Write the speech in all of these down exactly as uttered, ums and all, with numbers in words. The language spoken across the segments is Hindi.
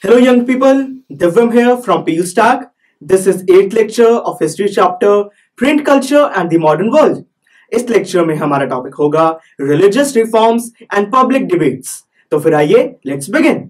Hello young people, Divyam here from P U Stack. This is eighth lecture of History chapter Print Culture and the Modern World. इस लेक्चर में हमारा टॉपिक होगा Religious Reforms and Public Debates. तो फिर आइए, let's begin.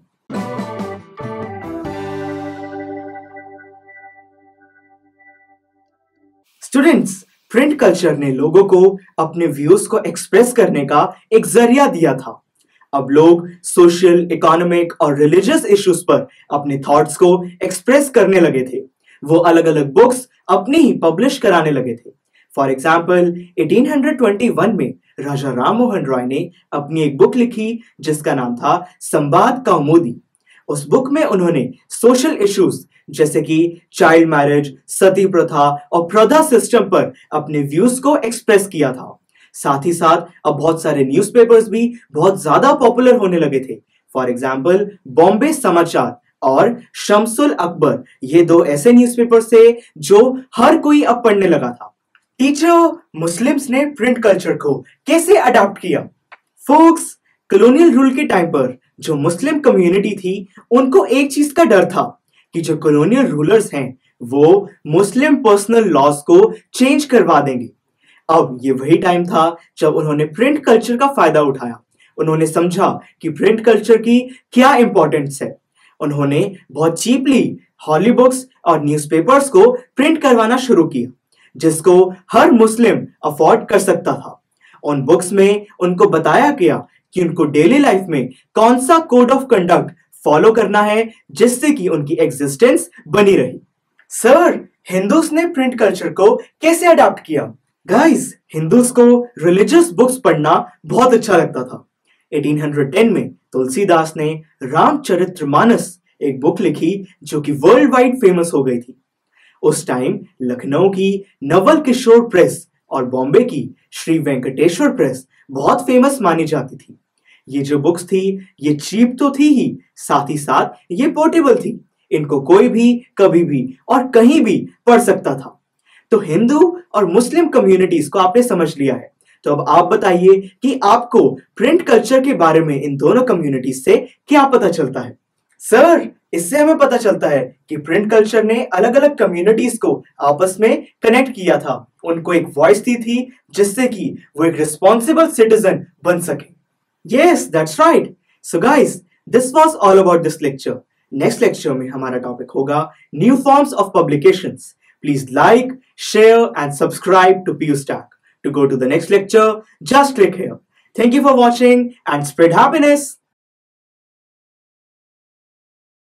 Students, print culture ने लोगों को अपने व्यूज को एक्सप्रेस करने का एक जरिया दिया था. अब लोग सोशल, इकोनॉमिक और रिलीजियस इश्यूज पर अपने थॉट्स को एक्सप्रेस करने लगे थे. वो अलग अलग बुक्स अपनी ही पब्लिश कराने लगे थे. फॉर एग्जाम्पल अठारह सौ इक्कीस में राजा राम मोहन रॉय ने अपनी एक बुक लिखी जिसका नाम था संवाद कौमुदी. उस बुक में उन्होंने सोशल इश्यूज जैसे कि चाइल्ड मैरिज, सती प्रथा और प्रथा सिस्टम पर अपने व्यूज को एक्सप्रेस किया था. साथ ही साथ अब बहुत सारे न्यूज़पेपर्स भी बहुत ज्यादा पॉपुलर होने लगे थे. फॉर एग्जाम्पल बॉम्बे समाचार और शम्सुल अकबर, ये दो ऐसे न्यूज़पेपर्स थे जो हर कोई अब पढ़ने लगा था. टीचर, मुस्लिम्स ने प्रिंट कल्चर को कैसे अडॉप्ट किया? फोक्स, कॉलोनियल रूल के टाइम पर जो मुस्लिम कम्युनिटी थी उनको एक चीज का डर था कि जो कॉलोनियल रूलर्स हैं वो मुस्लिम पर्सनल लॉज को चेंज करवा देंगे. अब ये वही टाइम था जब उन्होंने प्रिंट कल्चर का फायदा उठाया. उन्होंने समझा कि प्रिंट कल्चर की क्या इंपॉर्टेंस है. उन्होंने बहुत चीपली हॉली बुक्स और न्यूज़पेपर्स को प्रिंट करवाना शुरू किया जिसको हर मुस्लिम अफोर्ड कर सकता था. उन बुक्स में उनको बताया गया कि उनको डेली लाइफ में कौन सा कोड ऑफ कंडक्ट फॉलो करना है जिससे कि उनकी एग्जिस्टेंस बनी रही. सर, हिंदूस ने प्रिंट कल्चर को कैसे अडॉप्ट किया? गाइस, हिंदूस को रिलीजियस बुक्स पढ़ना बहुत अच्छा लगता था. अठारह सौ दस में तुलसीदास ने रामचरितमानस एक बुक लिखी जो कि वर्ल्ड वाइड फेमस हो गई थी. उस टाइम लखनऊ की नवल किशोर प्रेस और बॉम्बे की श्री वेंकटेश्वर प्रेस बहुत फेमस मानी जाती थी. ये जो बुक्स थी ये चीप तो थी ही, साथ ही साथ ये पोर्टेबल थी. इनको कोई भी कभी भी और कहीं भी पढ़ सकता था. तो हिंदू और मुस्लिम कम्युनिटीज को आपने समझ लिया है. तो अब आप बताइए कि आपको प्रिंट कल्चर के बारे में इन दोनों कम्युनिटीज से क्या पता चलता है? सर, इससे हमें पता चलता है कि प्रिंट कल्चर ने अलग अलग कम्युनिटीज को आपस में कनेक्ट किया था, उनको एक वॉइस दी थी जिससे कि वो एक रिस्पॉन्सिबल सिटीजन बन सके. Yes, that's right. So guys, this was all about this lecture. Next lecture में हमारा टॉपिक होगा new forms of publications. Please like, share and subscribe to P U Stack. To go to the next lecture, just click here. Thank you for watching and spread happiness.